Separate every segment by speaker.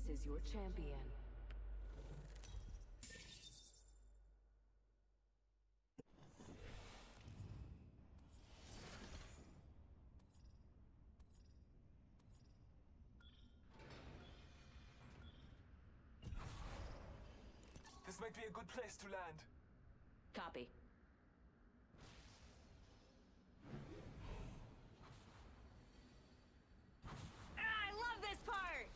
Speaker 1: This is your champion.
Speaker 2: This might be a good place to land.
Speaker 1: Copy. I love this part!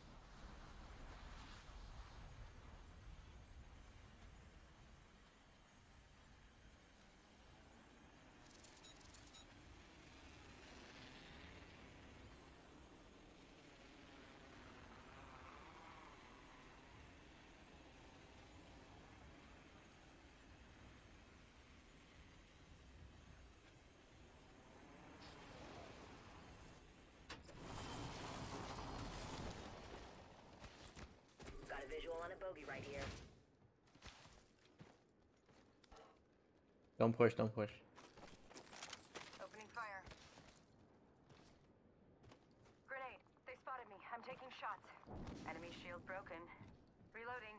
Speaker 3: Got a visual on a bogey right here.
Speaker 4: Don't push, don't push.
Speaker 3: Opening fire. Grenade. They spotted me. I'm taking shots. Enemy shield broken. Reloading.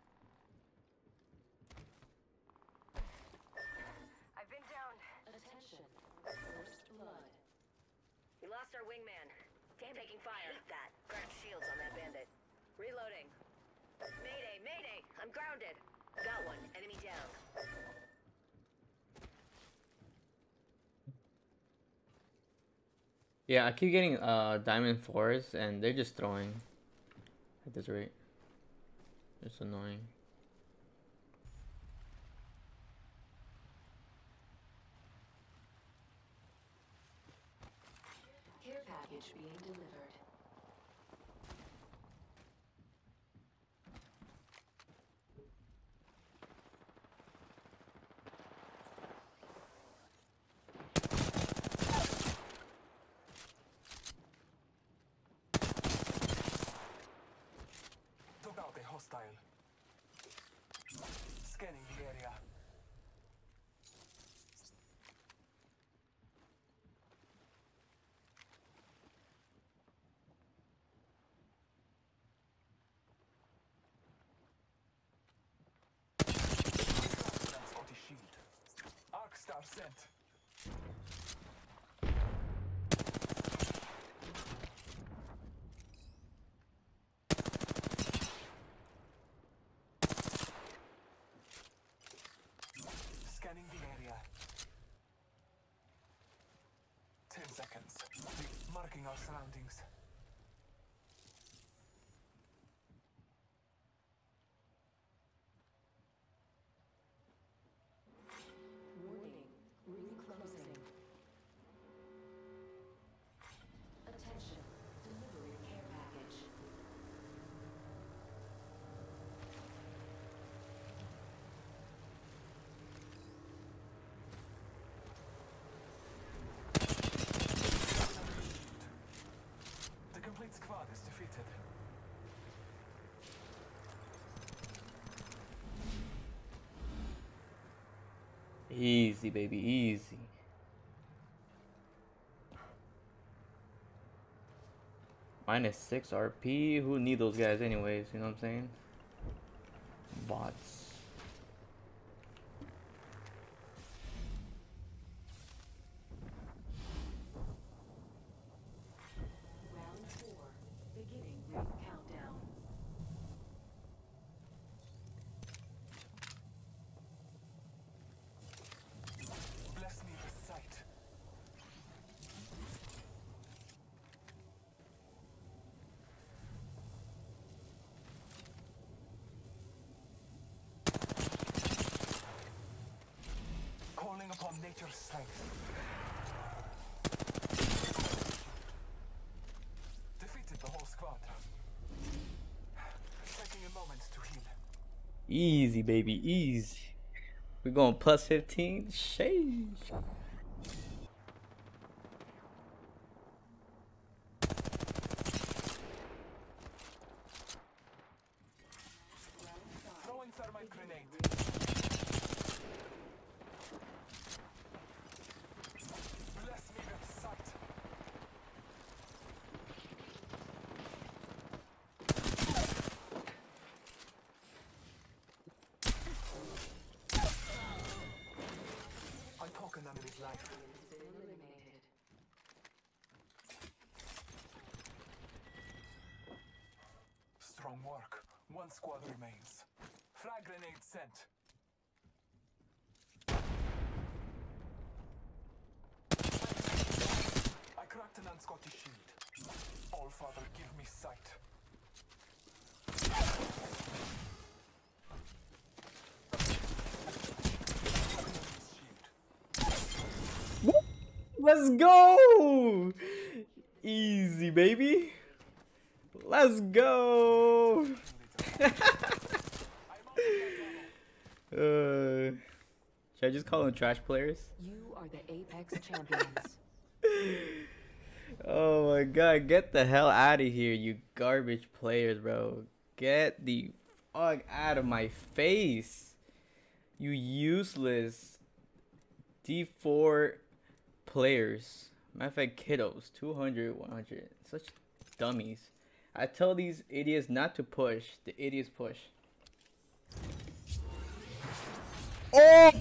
Speaker 3: I've been downed.
Speaker 1: Attention. First blood.
Speaker 3: We lost our wingman. Damn, taking fire. Hate that. Cracked shields on that bandit. Reloading. Mayday, mayday! I'm grounded. Got one. Enemy down.
Speaker 4: Yeah, I keep getting diamond 4s and they're just throwing at this rate. It's annoying.
Speaker 1: Care package being delivered.
Speaker 2: Took out a hostile. Scanning the area. Spotty shield. Arc star sent. Scanning the area. 10 seconds. Marking our surroundings.
Speaker 1: Warning. Ring closing. Attention. Delivery care package.
Speaker 2: The complete squad is defeated.
Speaker 4: Easy, baby, easy. -6 RP. Who need those guys anyways? You know what I'm saying? Bots.
Speaker 1: Round 4. Beginning ring countdown.
Speaker 2: Bless me with sight. Calling upon nature's strength. Defeated the whole squad. Taking a moment to heal.
Speaker 4: Easy, baby, easy. We're going +15. Sheesh.
Speaker 2: Throwing thermite grenade. Bless me with sight. work. One squad remains. Frag grenade sent. I cracked an unscottish shield. All Father, give me sight.
Speaker 4: Let's go! Easy, baby. Let's go. Should I just call them trash players?
Speaker 1: You are the Apex champions.
Speaker 4: Oh my god, get the hell out of here, you garbage players, bro. Get the fuck out of my face. You useless D4 players. Matter of fact, kiddos. 200, 100. Such dummies. I tell these idiots not to push. The idiots push. Oh!